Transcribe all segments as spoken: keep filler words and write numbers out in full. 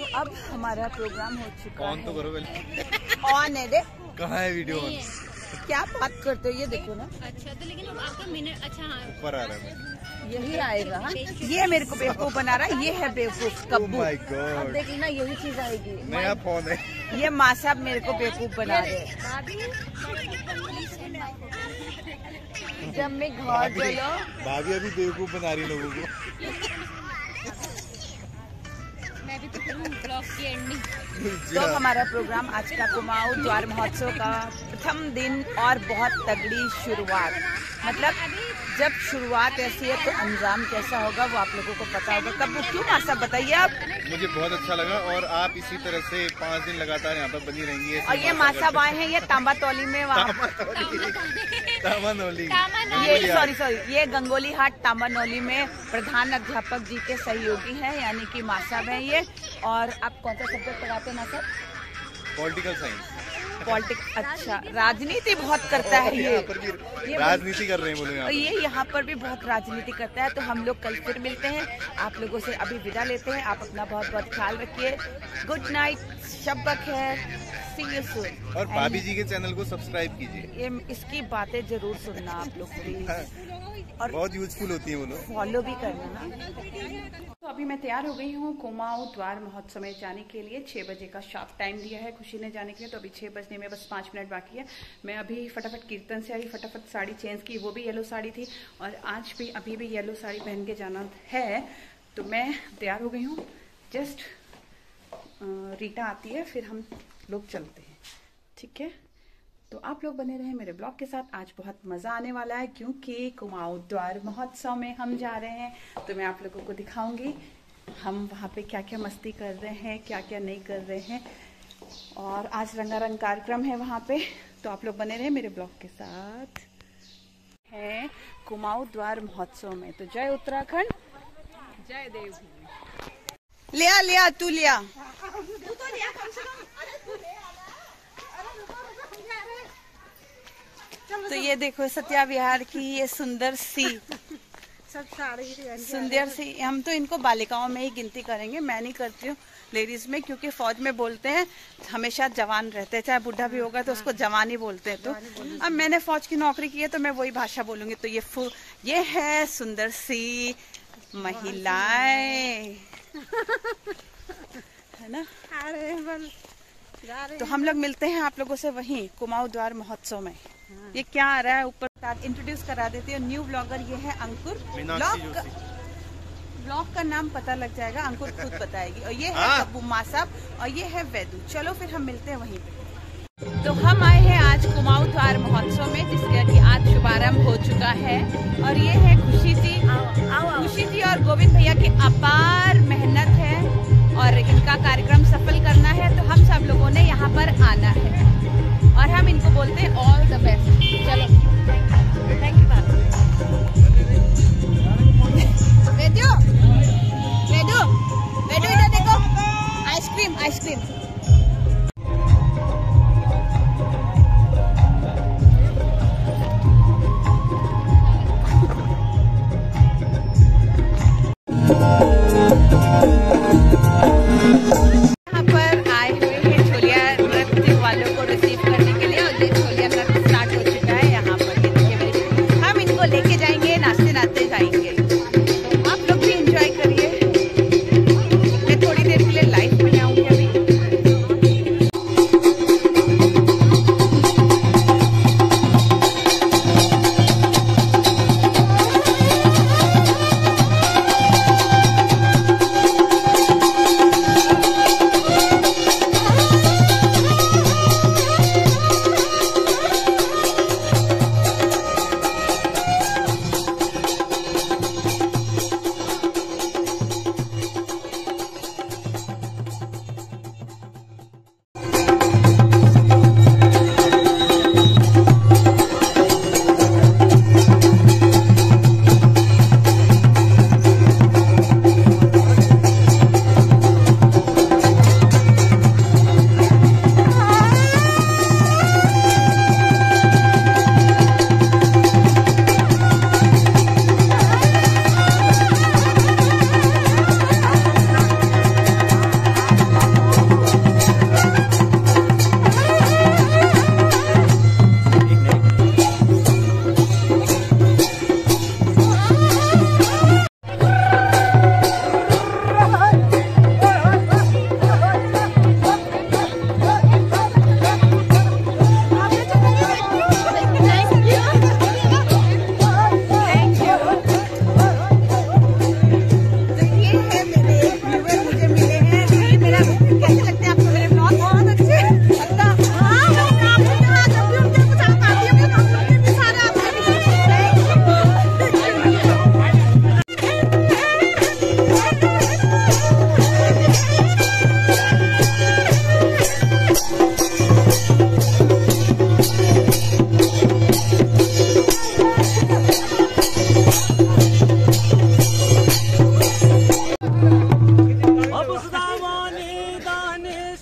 तो अब हमारा प्रोग्राम हो चुका ऑन है। तो करो पहले। ऑन है देख। कहाँ है वीडियो ऑन? क्या बात करते हो, ये देखो ना। अच्छा तो लेकिन आपका मिनट अच्छा हाँ ऊपर आ रहा है। यही आएगा। हाँ? ये मेरे को बेवकूफ बना रहा है, ये है बेवकूफ कब्बू। Oh my God। अब देख लेना यही चीज आएगी। नया फोन है। ये माँ साहब मेरे को बेवकूफ बना रहे हैं। जब मैं घर चलो भाभी अभी बेवकूफ बना रही लोगों को। मैं भी तो करूँ ब्लॉग की एंडिंग। तो हमारा प्रोग्राम आज का कुमाऊं द्वार महोत्सव का प्रथम दिन और बहुत तगड़ी शुरुआत। मतलब जब शुरुआत ऐसी है तो अंजाम कैसा होगा वो आप लोगों को पता होगा। कब वो क्यों मासा बताइए आप। मुझे बहुत अच्छा लगा और आप इसी तरह से पाँच दिन लगातार यहाँ पर बनी रहेंगी। और ये मासा आए हैं, ये तांबा तौली में वहाँ तामानोली, ये सॉरी सॉरी ये गंगोली हाट तांबानौली में प्रधान अध्यापक जी के सहयोगी हैं, यानी कि मासा है ये। और आप कौन सा सब्जेक्ट पढ़ाते हैं मासा? Political science. पॉलिटिक्स। अच्छा, राजनीति बहुत करता है ये। यहाँ पर भी राजनीति कर रहे हैं बोलो। यहाँ ये यहाँ पर भी बहुत राजनीति करता है। तो हम लोग कल फिर मिलते हैं। आप लोगों से अभी विदा लेते हैं। आप अपना बहुत बहुत ख्याल रखिए। गुड नाइट, शब बखैर, सी यू सून। और भाभी जी के चैनल को सब्सक्राइब कीजिए। ये इसकी बातें जरूर सुनना आप लोग प्लीज, और बहुत यूजफुल होती है वो लोग। फॉलो भी करना ना। तो अभी मैं तैयार हो गई हूँ कुमाऊं द्वार महोत्सव में जाने के लिए। छह बजे का शार्प टाइम दिया है खुशी ने जाने के लिए। तो अभी छह बजने में बस पाँच मिनट बाकी है। मैं अभी फटाफट कीर्तन से आई, फटाफट साड़ी चेंज की, वो भी येलो साड़ी थी। और आज भी अभी भी येलो साड़ी पहन के जाना है। तो मैं तैयार हो गई हूँ। जस्ट रीटा आती है फिर हम लोग चलते हैं, ठीक है। तो आप लोग बने रहे मेरे ब्लॉग के साथ। आज बहुत मजा आने वाला है क्योंकि कुमाऊं द्वार महोत्सव में हम जा रहे हैं। तो मैं आप लोगों को दिखाऊंगी हम वहाँ पे क्या क्या मस्ती कर रहे हैं, क्या क्या नहीं कर रहे हैं। और आज रंगारंग कार्यक्रम है वहाँ पे। तो आप लोग बने रहे मेरे ब्लॉग के साथ। है कुमाऊं द्वार महोत्सव में। तो जय उत्तराखंड, जय देवभूमि। लिया लिया तू लिया तो ये देखो सत्या विहार की ये सुंदर सी सब साड़ी सुंदर सी। हम तो इनको बालिकाओं में ही गिनती करेंगे, मैं नहीं करती हूँ लेडीज में, क्योंकि फौज में बोलते हैं हमेशा जवान रहते हैं, चाहे बुढ़ा भी होगा तो उसको जवान ही बोलते हैं। तो अब मैंने फौज की नौकरी की है तो मैं वही भाषा बोलूंगी। तो ये फु, ये है सुंदर सी महिलाएं, है ना। तो हम लोग मिलते हैं आप लोगों से वहीं कुमाऊं द्वार महोत्सव में। ये क्या आ रहा है ऊपर, इंट्रोड्यूस करा देती हूँ। न्यू ब्लॉगर ये है अंकुर। ब्लॉग का, ब्लॉग का नाम पता लग जाएगा, अंकुर खुद बताएगी। और ये है कब्बू माँ साहब और ये है वैदू। चलो फिर हम मिलते हैं वहीं पे। तो हम आए हैं आज कुमाऊं द्वार महोत्सव में, जिसका कि आज शुभारंभ हो चुका है। और ये है खुशी जी, खुशी जी और गोविंद भैया की अपार मेहनत है और इनका कार्यक्रम सफल करना है। तो हम सब लोगों ने यहाँ पर आना है और हम इनको बोलते हैं ऑल द बेस्ट। चलो थैंक यू बात। वेदू वेदू वेदू इधर देखो, आइसक्रीम आइसक्रीम। आप लोग भी एंजॉय करिए। मैं थोड़ी देर के लिए लाइव में आऊंगी अभी।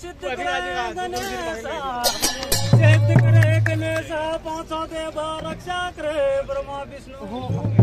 सिद्ध करे गणेशा, सिद्ध करे गणेशा, पांचों देवा रक्षा करे ब्रह्मा विष्णु।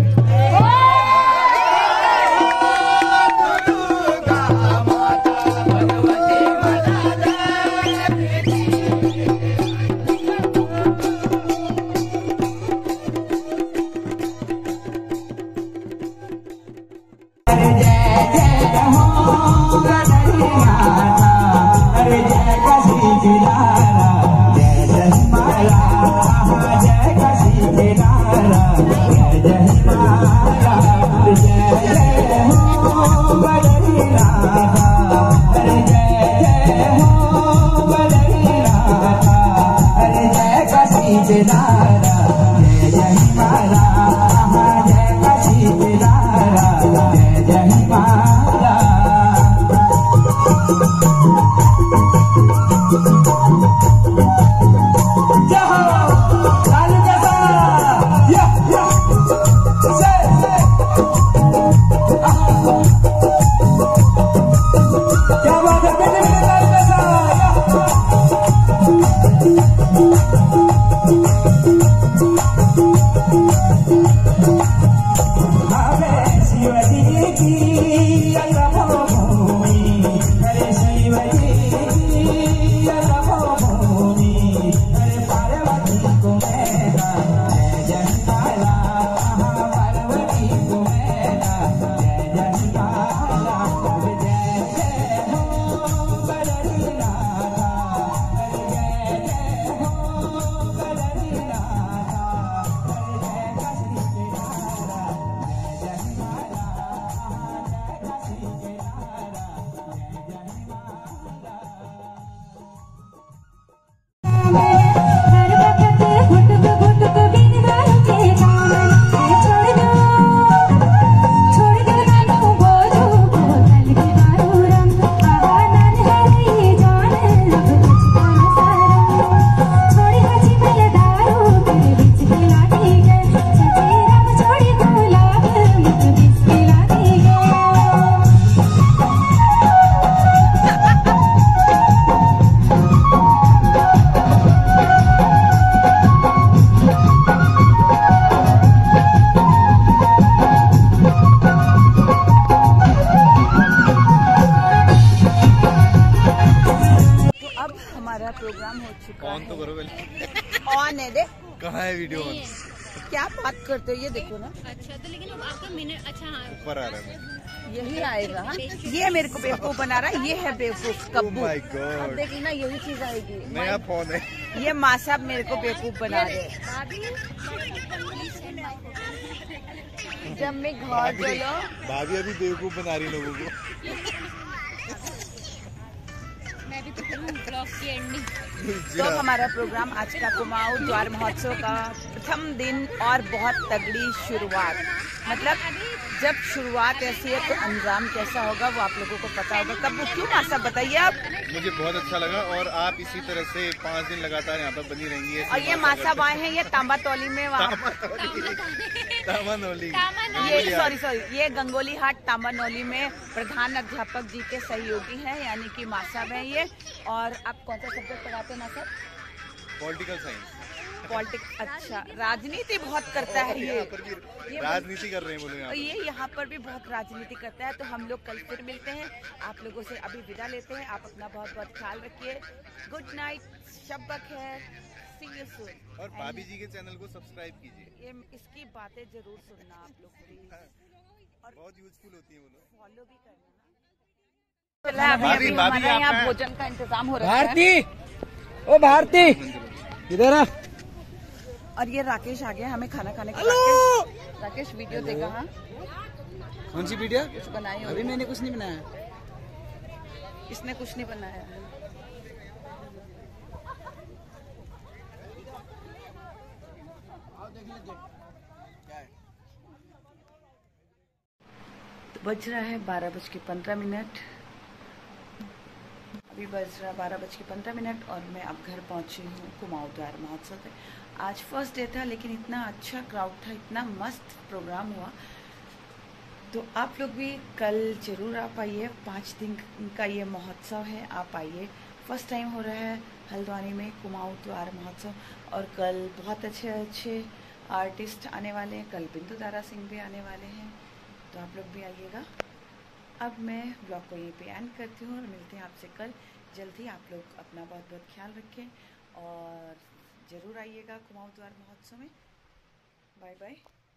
प्रोग्राम हो चुका ऑन तो करो पहले। ऑन है, देख कहाँ है वीडियो ऑन? क्या बात करते हो, ये देखो ना। अच्छा तो लेकिन अब आपका मिनट अच्छा हाँ ऊपर आ रहा है, यही आएगा। ये मेरे को बेवकूफ बना रहा है, ये है बेवकूफ कब्बू। माय गॉड, अब देख ना यही चीज आएगी। नया फोन है ये माँ साहब मेरे को बेवकूफ बना रहे। जब मैं घर चलो भाभी अभी बेवकूफ बना रही लोगों को। मैं भी तो करूँ ब्लॉग की एंडिंग। तो हमारा प्रोग्राम आज का कुमाऊं द्वार महोत्सव का प्रथम दिन और बहुत तगड़ी शुरुआत। मतलब जब शुरुआत ऐसी है तो अंजाम कैसा होगा वो आप लोगों को पता होगा। कब क्यों मासा बताइए आप। मुझे बहुत अच्छा लगा और आप इसी तरह से पाँच दिन लगातार यहाँ पर बनी रहेंगी। और ये मासा आए हैं, ये तांबा तौली में वहाँ तामानौली, ये सॉरी सॉरी ये गंगोली हाट तांबानौली में प्रधान अध्यापक जी के सहयोगी हैं, यानी कि मासा है ये। और आप कौन सा सब्जेक्ट पढ़ाते हैं मासा? Political science. पॉलिटिक्स, अच्छा राजनीति बहुत करता है ये। ये राजनीति कर रहे हैं बोले यहाँ ये यहाँ पर भी बहुत राजनीति करता है। तो हम लोग कल फिर मिलते हैं, आप लोगों से अभी विदा लेते हैं। आप अपना बहुत बहुत ख्याल रखिए। गुड नाइट, शब बखैर, सी यू सून। और भाभी जी के चैनल को सब्सक्राइब कीजिए। ये इसकी बातें जरूर सुनना आप लोग प्लीज, और बहुत यूजफुल होती है वो लोग। फॉलो भी करना। अभी अभी हमारे यहाँ भोजन का इंतजाम हो रहा है। भारती, ओ भारती इधर आ। और ये राकेश आ गया हमें खाना खाने के लिए। राकेश वीडियो देगा। हाँ कौन सी वीडियो? कुछ बनाई अभी मैंने कुछ नहीं बनाया। इसने कुछ नहीं बनाया। तो बज रहा है बारह बज के पंद्रह मिनट। अभी बज रहा बारह बज के पंद्रह मिनट और मैं अब घर पहुंची हूँ कुमाऊं द्वार महोत्सव पे। आज फर्स्ट डे था लेकिन इतना अच्छा क्राउड था, इतना मस्त प्रोग्राम हुआ। तो आप लोग भी कल ज़रूर आप आइए। पाँच दिन का ये महोत्सव है, आप आइए। फर्स्ट टाइम हो रहा है हल्द्वानी में कुमाऊं त्योहार महोत्सव, और कल बहुत अच्छे अच्छे आर्टिस्ट आने वाले हैं। कल बिंदु दारा सिंह भी आने वाले हैं, तो आप लोग भी आइएगा। अब मैं ब्लॉग को यहीं पे एंड करती हूँ और मिलते हैं आपसे कल जल्दी। आप लोग अपना बहुत बहुत ख्याल रखें और ज़रूर आइएगा कुमाऊं त्योहार महोत्सव में। Bye bye.